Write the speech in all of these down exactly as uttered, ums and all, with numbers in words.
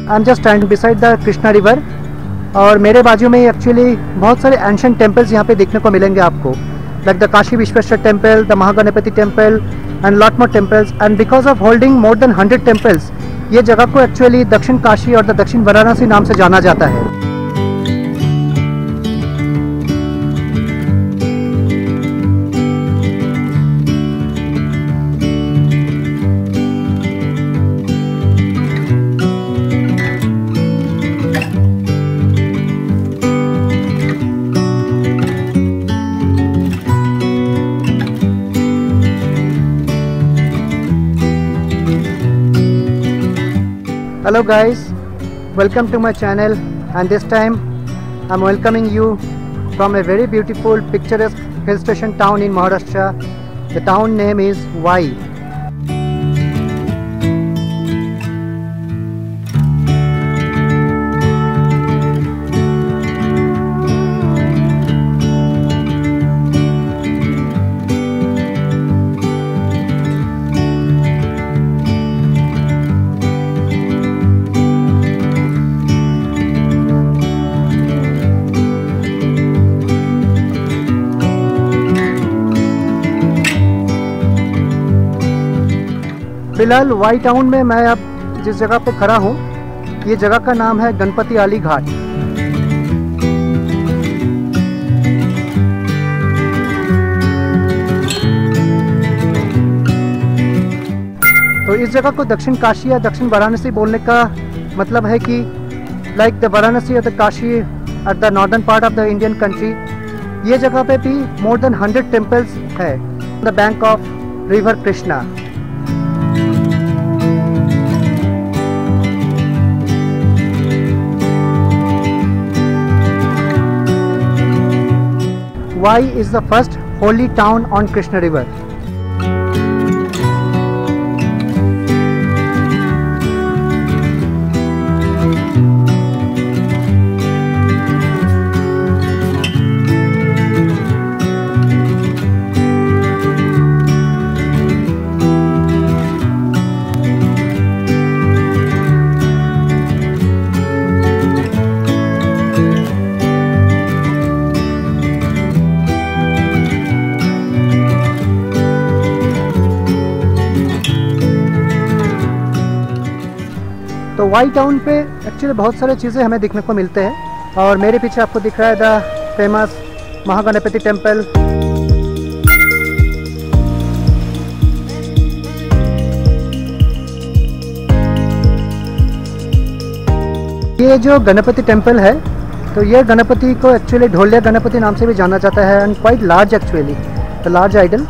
I am just standing beside the Krishna river और मेरे बाजू में एक्चुअली बहुत सारे एंशिएंट टेम्पल्स यहाँ पे देखने को मिलेंगे आपको, like the Kashi Vishweshwar temple, the Mahaganpati temple and lot more temples. And because of holding more than hundred temples, ये जगह को एक्चुअली दक्षिण काशी और द दक्षिण वाराणसी नाम से जाना जाता है। Hello guys, welcome to my channel, and this time I'm welcoming you from a very beautiful picturesque hill station town in Maharashtra. The town name is Wai. फिलहाल वाई टाउन में मैं अब जिस जगह पे खड़ा हूँ, ये जगह का नाम है गणपति आली घाट। तो इस जगह को दक्षिण काशी या दक्षिण वाराणसी बोलने का मतलब है कि लाइक द वाराणसी और the Kashi at the northern part of the Indian country, ये जगह पे भी मोर देन हंड्रेड टेम्पल्स है the bank of river Krishna. Wai is the first holy town on Krishna River. तो वाई टाउन पे एक्चुअली बहुत सारे चीज़ें हमें देखने को मिलते हैं, और मेरे पीछे आपको दिख रहा है द फेमस महागणपति टेम्पल। ये जो गणपति टेम्पल है, तो ये गणपति को एक्चुअली ढोलिया गणपति नाम से भी जाना जाता है, and quite large actually, the large idol.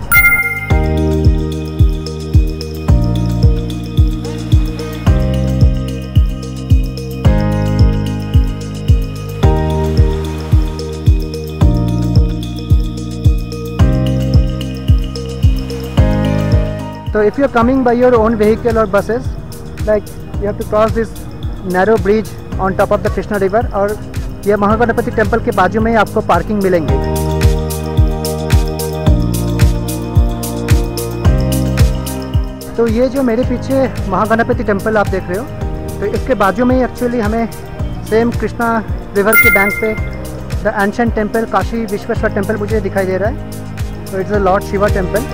So if you are coming by your own vehicle or buses, like you have to cross this narrow bridge on top of the Krishna River, और यह Mahaganapati temple के बाजू में ही आपको parking मिलेंगे। तो ये जो मेरे पीछे महागणपति टेम्पल आप देख रहे हो, तो इसके बाजू में ही एक्चुअली हमें सेम कृष्णा रिवर के बैंक पे the ancient temple Kashi Vishweshwar temple मुझे दिखाई दे रहा है। तो it's a lord Shiva temple.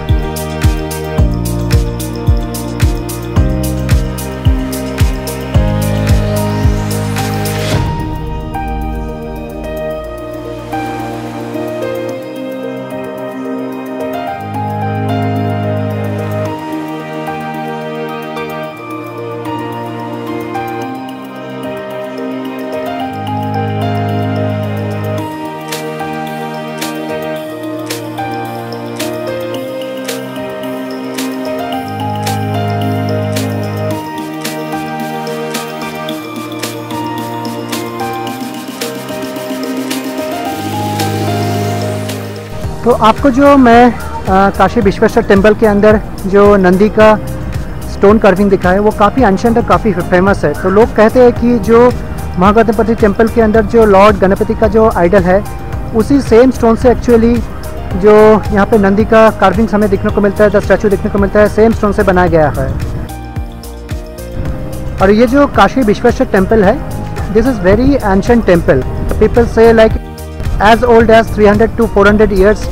तो आपको जो मैं आ, काशी विश्वेश्वर टेम्पल के अंदर जो नंदी का स्टोन कार्विंग दिखा है, वो काफ़ी एंशिएंट और काफ़ी फेमस है। तो लोग कहते हैं कि जो महागणपति टेम्पल के अंदर जो लॉर्ड गणपति का जो आइडल है, उसी सेम स्टोन से एक्चुअली जो यहाँ पे नंदी का कार्विंग्स हमें देखने को मिलता है, द स्टैचू देखने को मिलता है, सेम स्टोन से बनाया गया है। और ये जो काशी विश्वेश्वर टेम्पल है, this is very ancient temple. People से like as old as three hundred to four hundred years.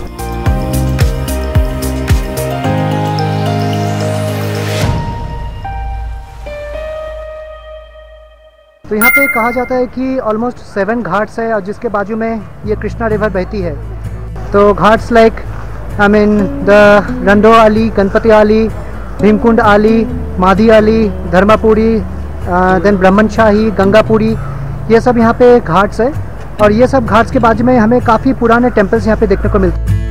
तो यहाँ पे कहा जाता है कि ऑलमोस्ट सेवन घाट्स है और जिसके बाजू में ये कृष्णा रिवर बहती है. तो ghats like I mean the Rando Aali, Ganpati आली, भीमकुंड आली, माधी आली, धर्मापुरी, देन ब्रह्मनशाही, गंगापुरी, ये सब यहाँ पे घाट्स है. और ये सब घाट्स के बाजू में हमें काफ़ी पुराने टेम्पल्स यहाँ पे देखने को मिलते हैं.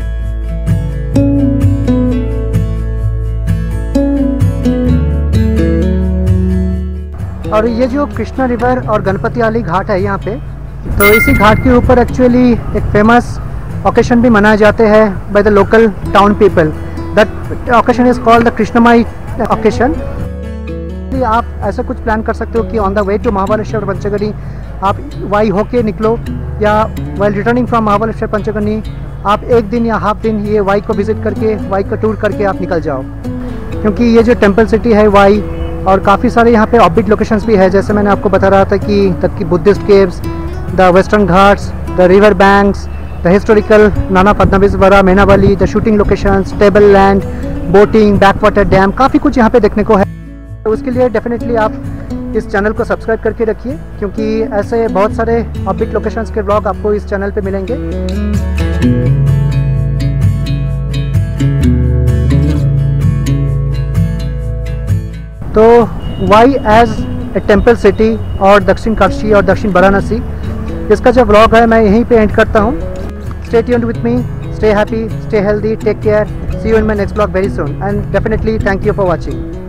और ये जो कृष्णा रिवर और गणपति आली घाट है यहाँ पे, तो इसी घाट के ऊपर एक्चुअली एक फेमस ओकेशन भी मनाए जाते हैं by the local town people. That occasion is called the Krishnamai occasion. आप ऐसा कुछ प्लान कर सकते हो कि on the way to Mahabaleshwar Panchgani आप वाई होके निकलो, या while returning from Mahabaleshwar Panchgani आप एक दिन या हाफ दिन ये वाई को विजिट करके, वाई का टूर करके आप निकल जाओ. क्योंकि ये जो टेम्पल सिटी है वाई, और काफ़ी सारे यहाँ पे ऑफबीट लोकेशंस भी है, जैसे मैंने आपको बता रहा था कि तक की Buddhist caves, the western ghats, the river banks, the historical Nana Padmanabhishwara, Menavali, the shooting locations, table land, boating, back water dam, काफ़ी कुछ यहाँ पे देखने को है. तो उसके लिए डेफिनेटली आप इस चैनल को सब्सक्राइब करके रखिए, क्योंकि ऐसे बहुत सारे ऑफबीट लोकेशंस के ब्लॉग आपको इस चैनल पे मिलेंगे. तो Wai as a temple city और दक्षिण काशी और दक्षिण वाराणसी, इसका जो व्लॉग है मैं यहीं पे एंड करता हूँ. Stay tuned with me, stay happy, stay healthy, take care, see you in my next vlog very soon, and definitely thank you for watching.